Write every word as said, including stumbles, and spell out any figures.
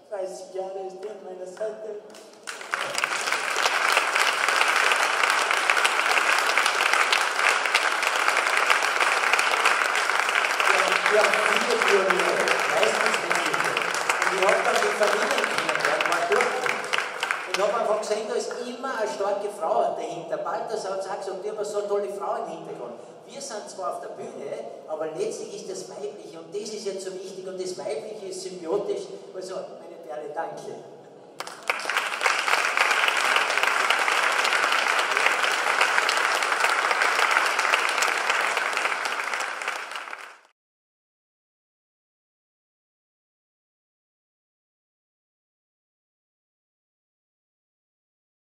dreißig Jahre ist er an meiner Seite. Wir haben viele Pioniere, meistens Männliche. Und ich habe dann die Familien kennengelernt, war dort. Ich habe einfach gesehen, da ist immer eine starke Frau dahinter. Balthasar hat gesagt, die haben so tolle Frau im Hintergrund. Wir sind zwar auf der Bühne, aber letztlich ist das Weibliche und das ist jetzt so wichtig und das Weibliche ist symbiotisch. Also, meine Perle, danke.